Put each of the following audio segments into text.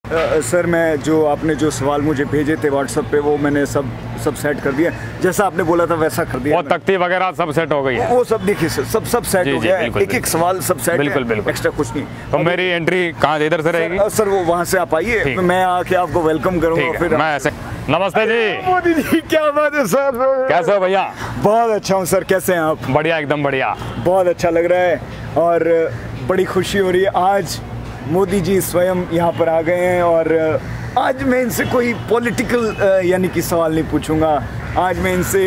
Sir मैं जो आपने जो सवाल मुझे भेजे थे व्हाट्सएप पे वो मैंने सब सेट कर दिया, जैसा आपने बोला था वैसा कर दिया। वो तख्ती वगैरह सब सेट हो गई है, वो सब देखिए सब सेट हो गया है, एक सवाल सब सेट है, बिल्कुल एक्स्ट्रा कुछ नहीं। तो मेरी एंट्री कहाँ इधर से रहेगी? सर वो वहाँ से आप आइए, मैं आके आपको वेलकम करूँगा। फिर मैं ऐसे नमस्ते जी। मोदी जी क्या बात है सर, कैसे हो भैया? बहुत अच्छा हूँ सर, कैसे हैं आप? बढ़िया, एकदम बढ़िया, बहुत अच्छा लग रहा है और बड़ी खुशी हो रही है। आज मोदी जी स्वयं यहाँ पर आ गए हैं और आज मैं इनसे कोई पॉलिटिकल यानी कि सवाल नहीं पूछूंगा। आज मैं इनसे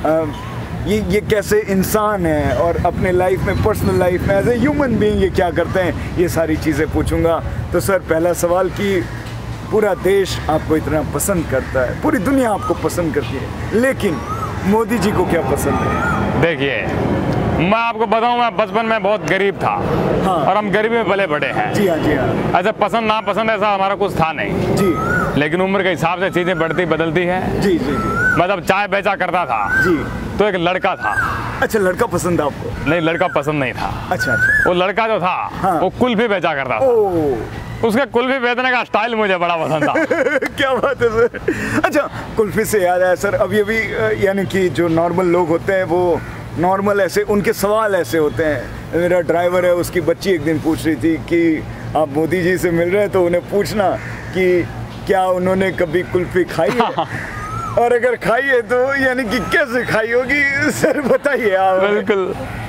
ये कैसे इंसान है और अपने लाइफ में, पर्सनल लाइफ में एज ए ह्यूमन बीइंग ये क्या करते हैं, ये सारी चीज़ें पूछूंगा। तो सर पहला सवाल कि पूरा देश आपको इतना पसंद करता है, पूरी दुनिया आपको पसंद करती है, लेकिन मोदी जी को क्या पसंद है? देखिए मैं आपको बताऊं, मैं बचपन में बहुत गरीब था। हाँ। और हम गरीबी में पले बड़े हैं। जी हाँ, जी हाँ। ऐसे पसंद ना पसंद ऐसा हमारा कुछ था नहीं जी, लेकिन उम्र के हिसाब से चीजें बढ़ती बदलती है। जी जी जी। मैं जब चाय बेचा करता था जी तो एक लड़का था। अच्छा, लड़का पसंद था आपको? नहीं, लड़का पसंद नहीं था। अच्छा अच्छा। वो लड़का जो था हाँ। वो कुल्फी बेचा करता था। उसके कुल्फी बेचने का स्टाइल मुझे बड़ा पसंद था। क्या बात है सर। अच्छा, कुल्फी से याद आया सर, अभी यानी कि जो नॉर्मल लोग होते हैं वो नॉर्मल ऐसे उनके सवाल ऐसे होते हैं। मेरा ड्राइवर है, उसकी बच्ची एक दिन पूछ रही थी कि आप मोदी जी से मिल रहे हैं तो उन्हें पूछना कि क्या उन्होंने कभी कुल्फी खाई है और अगर खाई है तो यानी कि कैसे खाई होगी, सर बताइए आप। बिल्कुल,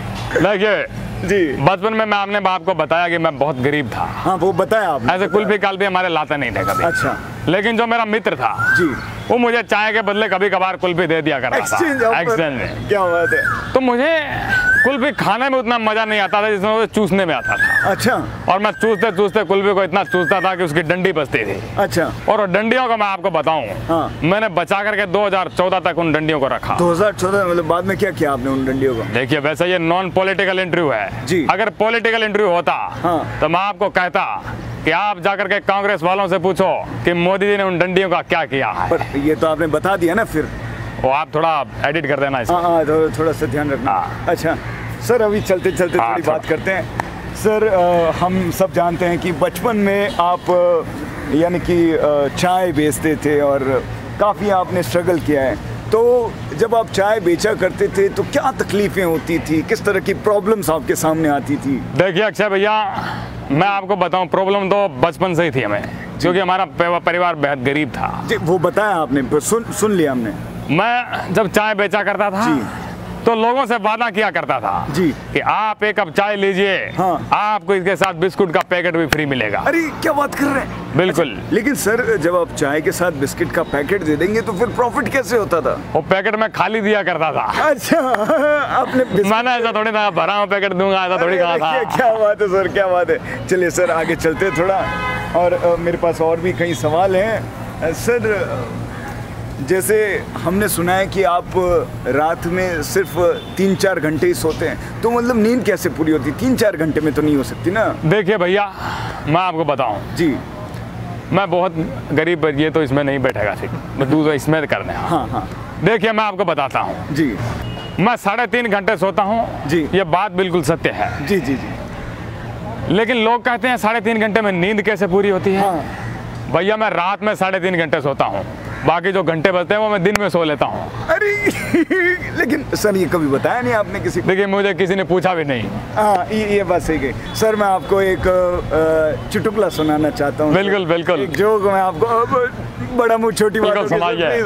देखिए जी, बचपन में मैं अपने बाप को बताया कि मैं बहुत गरीब था। हाँ वो बताया आपने। ऐसे कुल्फी काल्फी हमारे लाते नहीं थे कभी। अच्छा। लेकिन जो मेरा मित्र था जी, वो मुझे चाय के बदले कभी कभार कुल्फी दे दिया करता था एक्सचेंज में। क्या बात है। तो मुझे कुल्फी खाने में उतना मजा नहीं आता था जितना मुझे चूसने में आता था। अच्छा। और मैं चूसते चूसते कुल्फी को इतना चूसता था कि उसकी डंडी बचती थी। अच्छा। और डंडियों को मैं आपको बताऊं, हाँ। मैंने बचा करके 2014 तक उन डंडियों को रखा। 2014 मतलब बाद में क्या किया आपने उन डंडियों को? देखिए वैसे ये नॉन पॉलिटिकल इंटरव्यू है जी। अगर पॉलिटिकल इंटरव्यू होता हाँ। तो मैं आपको कहता कि आप जाकर के कांग्रेस वालों से पूछो कि मोदी जी ने उन डंडियों का क्या किया है। पर ये तो आपने बता दिया ना, फिर वो आप थोड़ा एडिट कर देना इसमें। हाँ, थोड़ा सा ध्यान रखना। अच्छा सर, अभी चलते चलते थोड़ी बात करते हैं। सर हम सब जानते हैं कि बचपन में आप यानी कि चाय बेचते थे और काफ़ी आपने स्ट्रगल किया है। तो जब आप चाय बेचा करते थे तो क्या तकलीफ़ें होती थी, किस तरह की प्रॉब्लम्स आपके सामने आती थी? देखिए अक्षय भैया, मैं आपको बताऊं, प्रॉब्लम तो बचपन से ही थी हमें, क्योंकि हमारा परिवार बेहद गरीब था। जी, वो बताया आपने, सुन लिया हमने। मैं जब चाय बेचा करता था जी, तो लोगों से वादा किया करता था जी कि आप एक कप चाय लीजिए, हाँ। आपको इसके साथ बिस्कुट का पैकेट भी फ्री मिलेगा। अरे क्या बात कर रहे हैं। बिल्कुल। अच्छा, लेकिन सर जब आप चाय के साथ बिस्किट का पैकेट दे देंगे तो फिर प्रॉफिट कैसे होता था? वो पैकेट में खाली दिया करता था। अच्छा, आपने मैंने ऐसा थोड़ी था भरा हुआ पैकेट दूंगा, ऐसा थोड़ी कहा था। क्या बात है सर, क्या बात है। चलिए सर आगे चलते थोड़ा, और मेरे पास और भी कई सवाल हैं। सर जैसे हमने सुना है कि आप रात में सिर्फ 3-4 घंटे ही सोते हैं, तो मतलब नींद कैसे पूरी होती? 3-4 घंटे में तो नहीं हो सकती ना। देखिए भैया, मैं आपको बताऊं जी, मैं बहुत गरीब, ये तो इसमें नहीं बैठेगा, ठीक, मैं दूसरा इसमें करने। हाँ हाँ। देखिए मैं आपको बताता हूँ जी, मैं 3.5 घंटे सोता हूँ जी, ये बात बिल्कुल सत्य है। जी जी जी। लेकिन लोग कहते हैं 3.5 घंटे में नींद कैसे पूरी होती है? हाँ। भैया मैं रात में 3.5 घंटे सोता हूँ, बाकी जो घंटे बचते हैं वो मैं दिन में सो लेता हूँ। अरे लेकिन सर ये कभी बताया नहीं आपने किसी को? देखिए मुझे किसी ने पूछा भी नहीं। हाँ, ये बात सही गई। सर मैं आपको एक चुटकुला सुनाना चाहता हूँ। बिल्कुल बिल्कुल। एक जोक मैं आपको, बड़ा मुँह छोटी बात सुनाइए।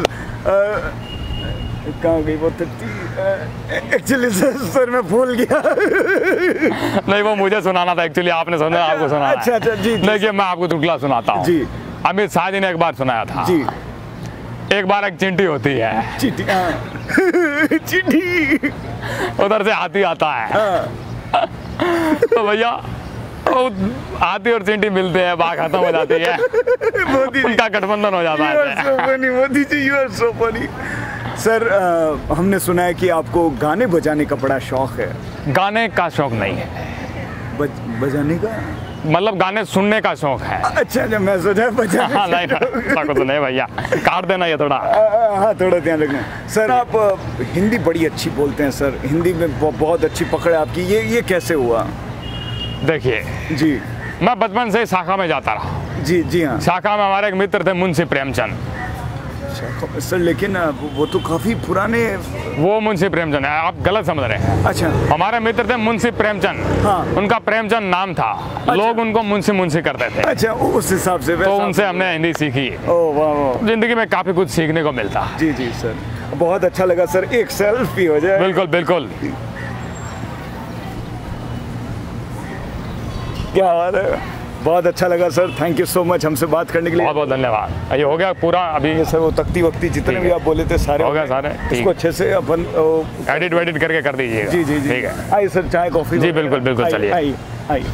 कहाँ गई वो? एक्चुअली सर मैं भूल गया। नहीं, वो मुझे सुनाना था एक्चुअली, आपने सुना, आपको सुनाना है। अच्छा अच्छा जी। देखिए मैं आपको चुटकुला सुनाता हूँ जी। अमित शाह जी ने एक बार सुनाया था जी। एक बार एक चींटी होती है। चींटी, चींटी, उधर से हाथी आता है। तो भैया वो हाथी और चींटी मिलते हैं, बात खत्म हो जाती है, उनका गठबंधन हो जाता है। Modi ji you are so funny. Sir हमने सुना है कि आपको गाने बजाने का बड़ा शौक है। गाने का शौक नहीं है, बजाने का मतलब गाने सुनने का शौक है। अच्छा, मैं सोचा बजाने। हाँ, नहीं तो नहीं भैया, काट देना ये थोड़ा। हाँ, थोड़ा ध्यान रखना। सर आप हिंदी बड़ी अच्छी बोलते हैं सर, हिंदी में बहुत अच्छी पकड़ है आपकी, ये कैसे हुआ? देखिए जी, मैं बचपन से शाखा में जाता रहा। जी हाँ शाखा में हमारे एक मित्र थे मुंशी प्रेमचंद। सर लेकिन वो तो काफी पुराने। वो मुंशी प्रेमचंद है, आप गलत समझ रहे हैं। अच्छा। हमारे मित्र थे मुंशी प्रेमचंद। हाँ। उनका प्रेमचंद नाम था। लोग उनको मुंशी करते थे। अच्छा, उस हिसाब से तो उनसे हमने हिंदी सीखी। ओह वाह। जिंदगी में काफी कुछ सीखने को मिलता। जी सर, बहुत अच्छा लगा सर। एक सेल्फी हो जाए। बिल्कुल बिल्कुल। क्या बात है, बहुत अच्छा लगा sir. Thank you so much हमसे बात करने के लिए। बहुत बहुत धन्यवाद। ये हो गया पूरा अभी सर, वो तख्ती वक्ती जितने भी आप बोले थे सारे हो गया सारे। इसको अच्छे से अपन एडिट वेडिट करके कर दीजिएगा। जी ठीक है। आइए सर, चाय कॉफी। जी बिल्कुल बिल्कुल, चलिए। आइए।